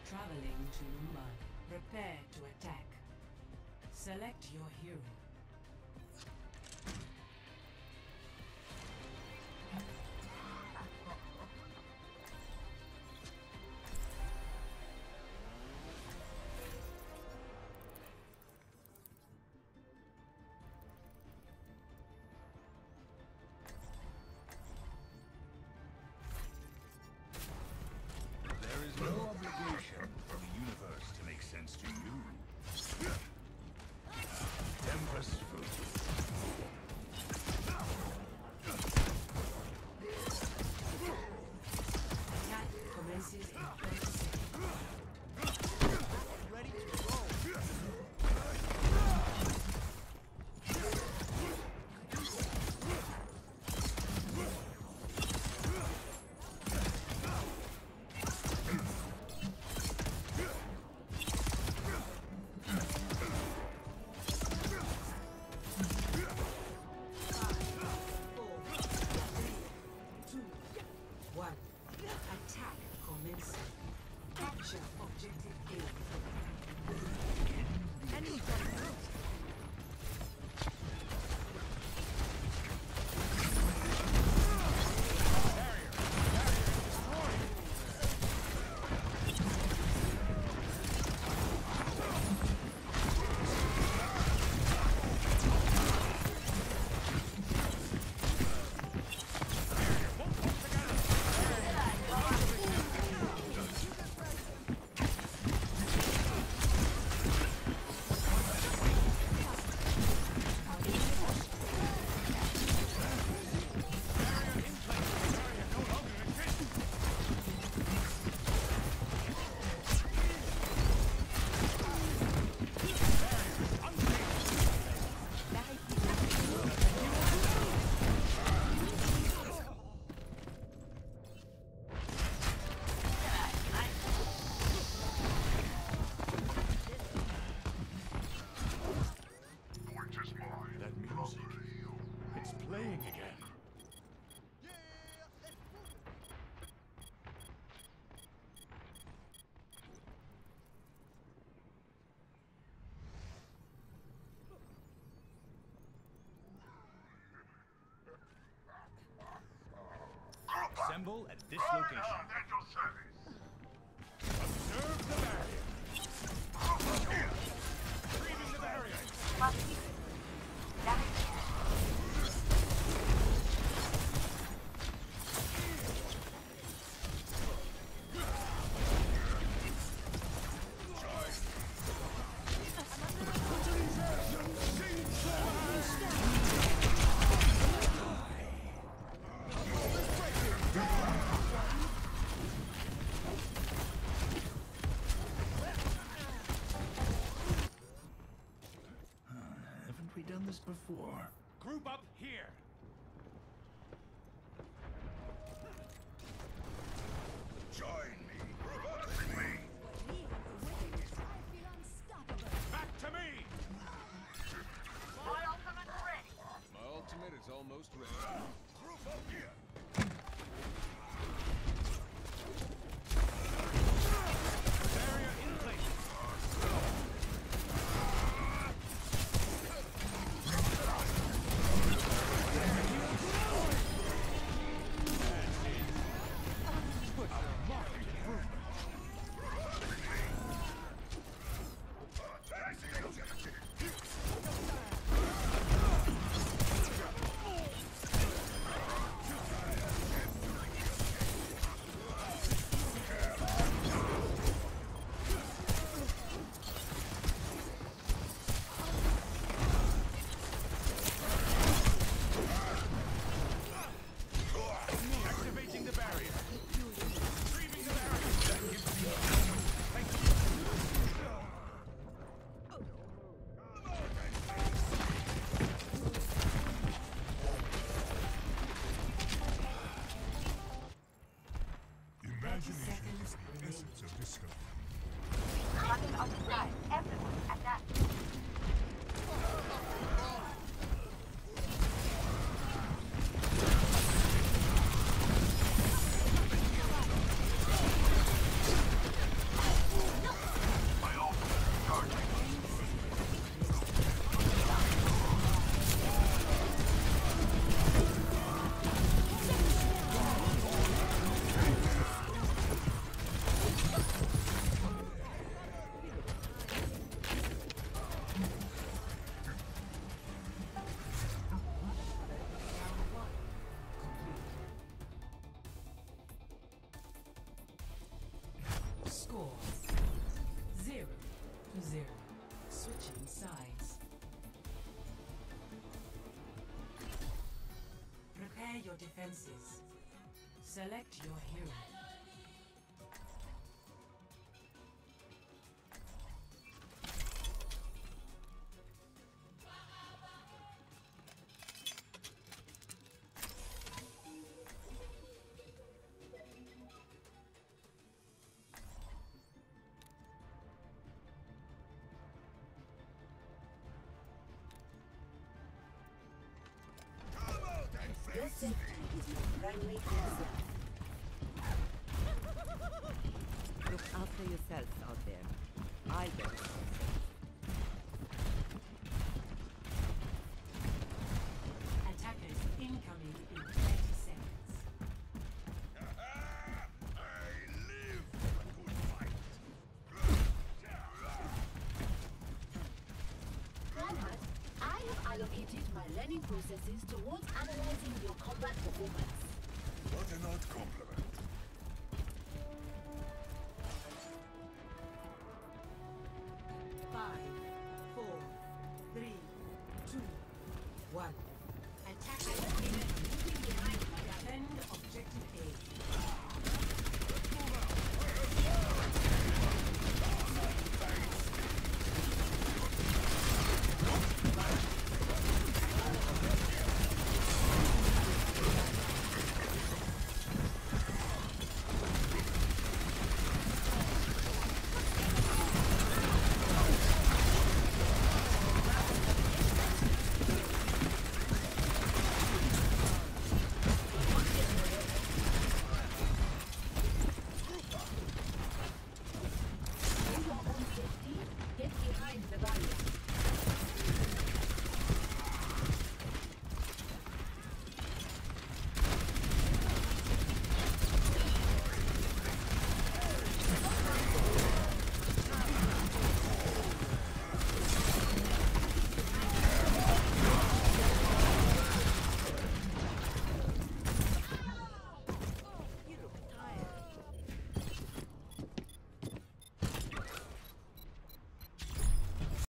Traveling to Lumban. Prepare to attack. Select your hero. There is no obligation for the universe to make sense to you. Tempest Fruit. Attack commences in 30 seconds. Ready to go. One. Attack commencing. Capture objective A. Enemy coming. That music. It's playing again. Assemble at this location. Observe the barrier. Reading the barrier. Haven't we done this before? Group up here. Join me. Group up with me. Back to me. My ultimate's ready. My ultimate is almost ready. Group up here. Barrier in place. Switching sides. Prepare your defenses. Select your hero. Your safety is my primary concern. Look after yourselves out there. I'll get it. Attackers incoming in 20 seconds. I live for a good fight. Reinhardt, I have allocated my learning processes towards analyzing your combat performance. What an outcome.